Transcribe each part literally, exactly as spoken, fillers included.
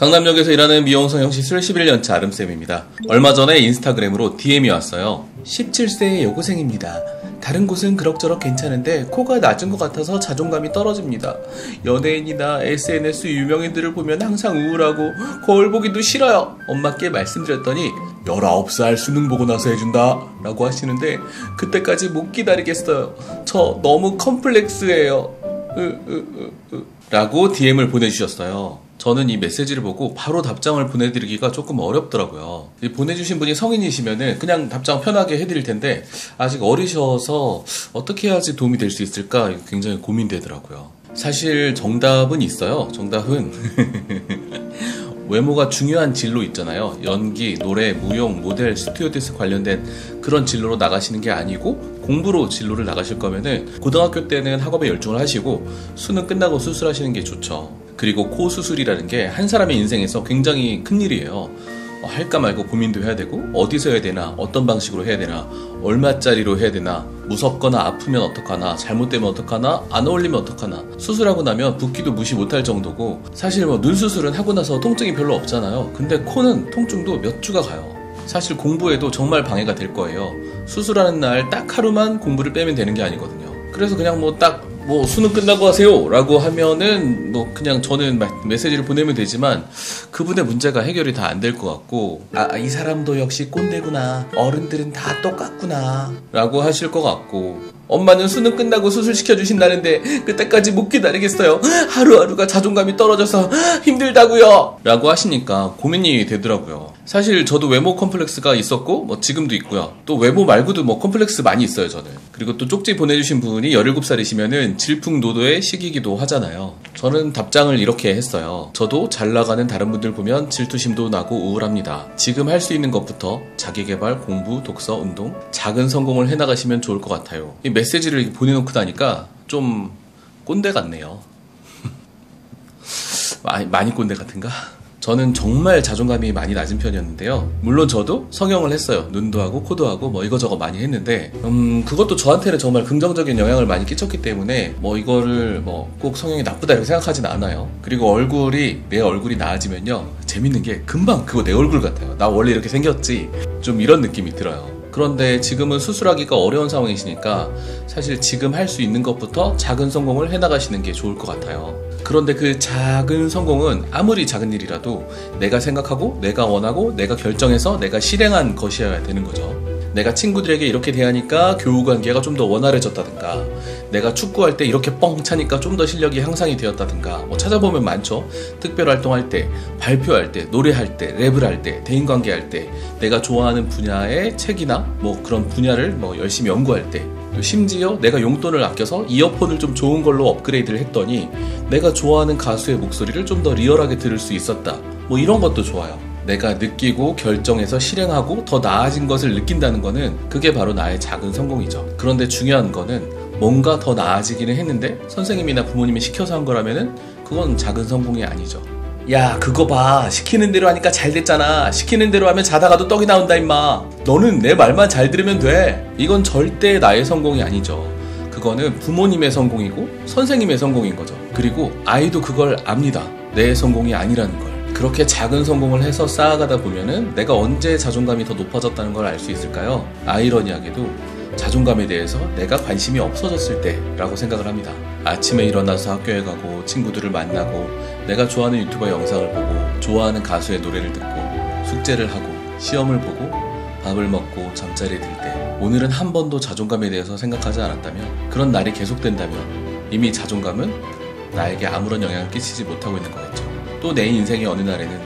강남역에서 일하는 미용 성형시술 십일 년차 아름쌤입니다. 얼마 전에 인스타그램으로 디엠이 왔어요. 십칠 세의 여고생입니다. 다른 곳은 그럭저럭 괜찮은데 코가 낮은 것 같아서 자존감이 떨어집니다. 연예인이나 에스엔에스 유명인들을 보면 항상 우울하고 거울 보기도 싫어요. 엄마께 말씀드렸더니 열아홉 살 수능 보고 나서 해준다 라고 하시는데 그때까지 못 기다리겠어요. 저 너무 컴플렉스예요. 으, 으, 으, 으. 라고 디엠을 보내주셨어요. 저는 이 메시지를 보고 바로 답장을 보내드리기가 조금 어렵더라고요. 보내주신 분이 성인이시면은 그냥 답장 편하게 해드릴 텐데 아직 어리셔서 어떻게 해야지 도움이 될 수 있을까 굉장히 고민되더라고요. 사실 정답은 있어요. 정답은 외모가 중요한 진로 있잖아요. 연기, 노래, 무용, 모델, 스튜어디스 관련된 그런 진로로 나가시는 게 아니고 공부로 진로를 나가실 거면은 고등학교 때는 학업에 열중을 하시고 수능 끝나고 수술하시는 게 좋죠. 그리고 코 수술이라는 게 한 사람의 인생에서 굉장히 큰일이에요. 어, 할까 말고 고민도 해야 되고 어디서 해야 되나, 어떤 방식으로 해야 되나, 얼마짜리로 해야 되나, 무섭거나 아프면 어떡하나, 잘못되면 어떡하나, 안 어울리면 어떡하나. 수술하고 나면 붓기도 무시 못할 정도고 사실 뭐 눈 수술은 하고 나서 통증이 별로 없잖아요. 근데 코는 통증도 몇 주가 가요. 사실 공부에도 정말 방해가 될 거예요. 수술하는 날 딱 하루만 공부를 빼면 되는 게 아니거든요. 그래서 그냥 뭐 딱 뭐 수능 끝나고 하세요 라고 하면은 뭐 그냥 저는 메시지를 보내면 되지만 그분의 문제가 해결이 다 안 될 것 같고 아 이 사람도 역시 꼰대구나, 어른들은 다 똑같구나 라고 하실 것 같고 엄마는 수능 끝나고 수술시켜주신다는데 그때까지 못 기다리겠어요. 하루하루가 자존감이 떨어져서 힘들다고요 라고 하시니까 고민이 되더라고요. 사실 저도 외모 컴플렉스가 있었고 뭐 지금도 있고요. 또 외모 말고도 뭐 컴플렉스 많이 있어요 저는. 그리고 또 쪽지 보내주신 분이 열일곱 살이시면은 질풍노도의 시기이기도 하잖아요. 저는 답장을 이렇게 했어요. 저도 잘 나가는 다른 분들 보면 질투심도 나고 우울합니다. 지금 할 수 있는 것부터 자기개발, 공부, 독서, 운동 작은 성공을 해나가시면 좋을 것 같아요. 이 메시지를 보내놓고 나니까 좀 꼰대 같네요. 많이, 많이 꼰대 같은가? 저는 정말 자존감이 많이 낮은 편이었는데요. 물론 저도 성형을 했어요. 눈도 하고 코도 하고 뭐 이거저거 많이 했는데 음 그것도 저한테는 정말 긍정적인 영향을 많이 끼쳤기 때문에 뭐 이거를 뭐 꼭 성형이 나쁘다 이렇게 생각하진 않아요. 그리고 얼굴이 내 얼굴이 나아지면요 재밌는 게 금방 그거 내 얼굴 같아요. 나 원래 이렇게 생겼지 좀 이런 느낌이 들어요. 그런데 지금은 수술하기가 어려운 상황이시니까 사실 지금 할 수 있는 것부터 작은 성공을 해나가시는 게 좋을 것 같아요. 그런데 그 작은 성공은 아무리 작은 일이라도 내가 생각하고 내가 원하고 내가 결정해서 내가 실행한 것이어야 되는 거죠. 내가 친구들에게 이렇게 대하니까 교우관계가 좀 더 원활해졌다든가 내가 축구할 때 이렇게 뻥 차니까 좀 더 실력이 향상이 되었다든가 뭐 찾아보면 많죠. 특별활동할 때, 발표할 때, 노래할 때, 랩을 할 때, 대인관계할 때 내가 좋아하는 분야의 책이나 뭐 그런 분야를 뭐 열심히 연구할 때 심지어 내가 용돈을 아껴서 이어폰을 좀 좋은 걸로 업그레이드를 했더니 내가 좋아하는 가수의 목소리를 좀 더 리얼하게 들을 수 있었다. 뭐 이런 것도 좋아요. 내가 느끼고 결정해서 실행하고 더 나아진 것을 느낀다는 거는 그게 바로 나의 작은 성공이죠. 그런데 중요한 거는 뭔가 더 나아지기는 했는데 선생님이나 부모님이 시켜서 한 거라면은 그건 작은 성공이 아니죠. 야 그거 봐 시키는 대로 하니까 잘 됐잖아. 시키는 대로 하면 자다가도 떡이 나온다 임마. 너는 내 말만 잘 들으면 돼. 이건 절대 나의 성공이 아니죠. 그거는 부모님의 성공이고 선생님의 성공인 거죠. 그리고 아이도 그걸 압니다. 내 성공이 아니라는 걸. 그렇게 작은 성공을 해서 쌓아가다 보면은 내가 언제 자존감이 더 높아졌다는 걸 알 수 있을까요? 아이러니하게도 자존감에 대해서 내가 관심이 없어졌을 때라고 생각을 합니다. 아침에 일어나서 학교에 가고 친구들을 만나고 내가 좋아하는 유튜버 영상을 보고 좋아하는 가수의 노래를 듣고 숙제를 하고 시험을 보고 밥을 먹고 잠자리에 들 때 오늘은 한 번도 자존감에 대해서 생각하지 않았다면 그런 날이 계속된다면 이미 자존감은 나에게 아무런 영향을 끼치지 못하고 있는 거겠죠. 또 내 인생의 어느 날에는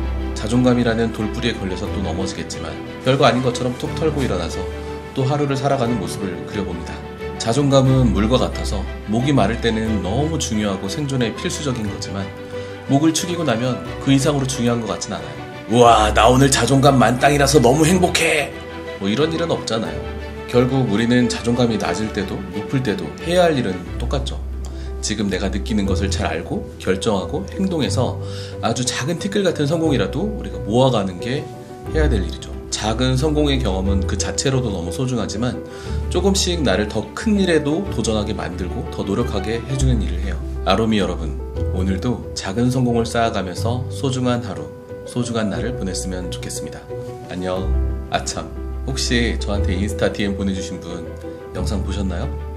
자존감이라는 돌부리에 걸려서 또 넘어지겠지만 별거 아닌 것처럼 툭 털고 일어나서 또 하루를 살아가는 모습을 그려봅니다. 자존감은 물과 같아서 목이 마를 때는 너무 중요하고 생존에 필수적인 거지만 목을 축이고 나면 그 이상으로 중요한 것 같진 않아요. 우와 나 오늘 자존감 만땅이라서 너무 행복해 뭐 이런 일은 없잖아요. 결국 우리는 자존감이 낮을 때도 높을 때도 해야 할 일은 똑같죠. 지금 내가 느끼는 것을 잘 알고 결정하고 행동해서 아주 작은 티끌 같은 성공이라도 우리가 모아가는 게 해야 될 일이죠. 작은 성공의 경험은 그 자체로도 너무 소중하지만 조금씩 나를 더 큰 일에도 도전하게 만들고 더 노력하게 해주는 일을 해요. 아로미 여러분, 오늘도 작은 성공을 쌓아가면서 소중한 하루, 소중한 날을 보냈으면 좋겠습니다. 안녕. 아참, 혹시 저한테 인스타 디엠 보내주신 분 영상 보셨나요?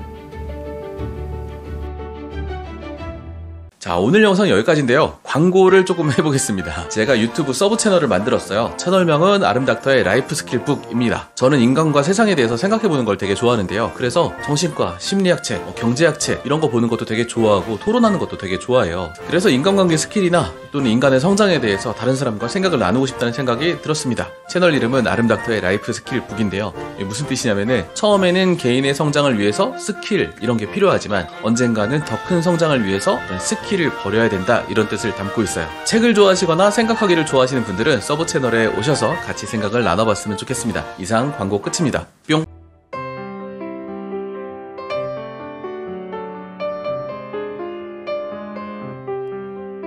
자, 오늘 영상 여기까지인데요. 광고를 조금 해보겠습니다. 제가 유튜브 서브 채널을 만들었어요. 채널명은 아름닥터의 라이프 스킬북입니다. 저는 인간과 세상에 대해서 생각해보는 걸 되게 좋아하는데요. 그래서 정신과, 심리학책, 뭐 경제학책 이런 거 보는 것도 되게 좋아하고 토론하는 것도 되게 좋아해요. 그래서 인간관계 스킬이나 또는 인간의 성장에 대해서 다른 사람과 생각을 나누고 싶다는 생각이 들었습니다. 채널 이름은 아름닥터의 라이프 스킬북인데요. 이게 무슨 뜻이냐면은 처음에는 개인의 성장을 위해서 스킬 이런 게 필요하지만 언젠가는 더 큰 성장을 위해서 스킬 스킬을 버려야 된다 이런 뜻을 담고 있어요. 책을 좋아하시거나 생각하기를 좋아하시는 분들은 서브 채널에 오셔서 같이 생각을 나눠봤으면 좋겠습니다. 이상 광고 끝입니다. 뿅.